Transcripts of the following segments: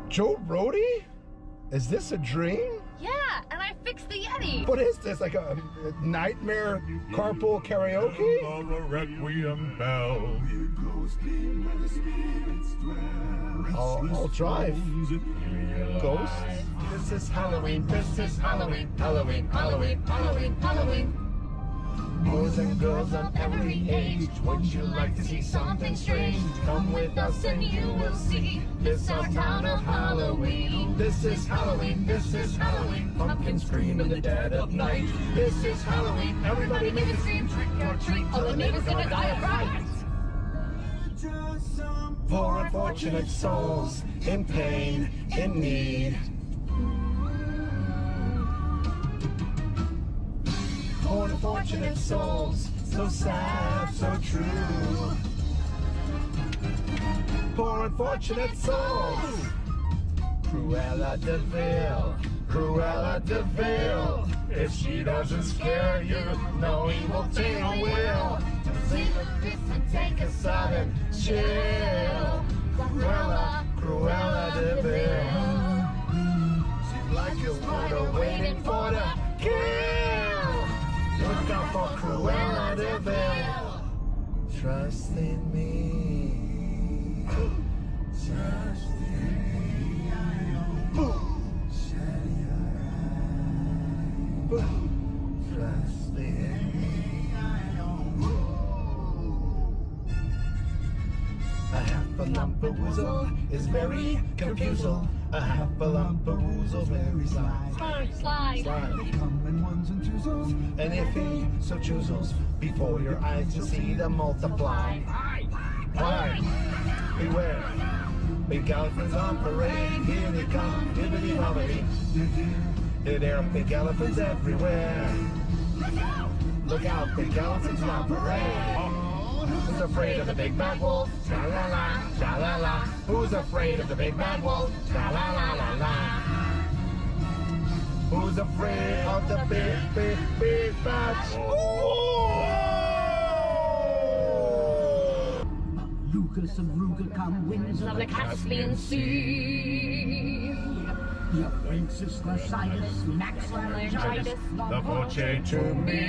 Joe Brody? Is this a dream? Yeah, and I fixed the Yeti. What is this? Like a nightmare carpool karaoke? A requiem bell. I'll drive. Ghosts? This is Halloween, this is Halloween, Halloween, Halloween, Halloween, Halloween. Boys and girls of every age, would you like to see something strange? Come with us and you will see this our town of Halloween. This is Halloween, this is Halloween. Pumpkins scream in the dead of night. This is Halloween, everybody make a scream, trick or treat. All the neighbors gonna die of fright. For unfortunate souls in pain, in need. For unfortunate souls, so sad, so true. For unfortunate souls. Cruella de Vil, Cruella de Vil. If she doesn't scare you, no evil thing will. Sleep with this and take a sudden chill. Cruella, Cruella de Vil. She's like a water waiting for the kill. Look out for Cruella de Vil. Trust in me. Trust in me. Trust in me. A half a lump of woozle is very confusal. A half a lump of woozle very slide. Slide. They come in ones and twosles. And if he so chooses, before your eyes you see them multiply. Why? Beware. Big elephants on parade. Here they come. Hibbity hobbity. There are big elephants everywhere. Look out, big elephants on parade. Who's afraid of the big bad wolf? Sha la la, sha la la. Who's afraid of the big bad wolf? Sha la la la la. Who's afraid of the big, big, big bad wolf? Lucas of Rugacom, winds of the Caspian Sea. Your Princess Mercedes, Max laryngitis, The voce to me.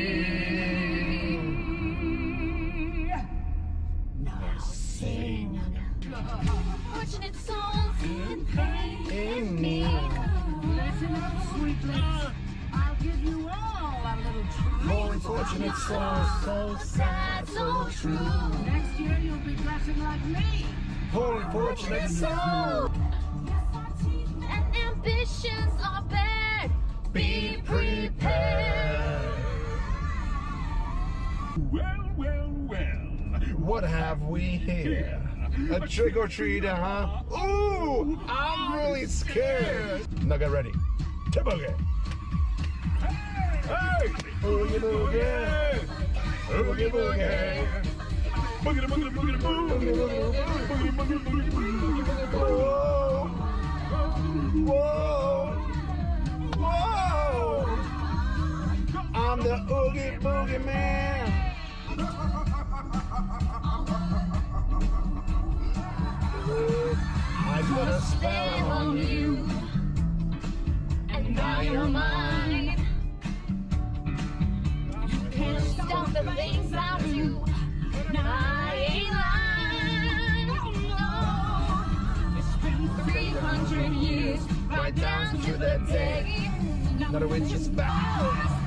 Sing. Fortunate souls in pain, in need. Listen up, sweetlings. I'll give you all a little treat. More unfortunate souls, So sad, so true. Next year you'll be dressing like me. more unfortunate souls. And ambitions are bad. Be prepared. Well, well, well. What have we here? A trick-or-treater, huh? Ooh, I'm really scared. Now get ready. To boogie. Hey! Boogie boogie. Boogie boogie. Boogity, boogity, boogity, boo. Boogie boogie. Boogity, boogity, boogity, boo. Whoa! Whoa! Whoa! I'm the Oogie Boogie Man. I put a spell on you, And now you're mine. You can't stop the things I do. I ain't lying. No. It's been 300 years, right down to the day. Not a witch is back.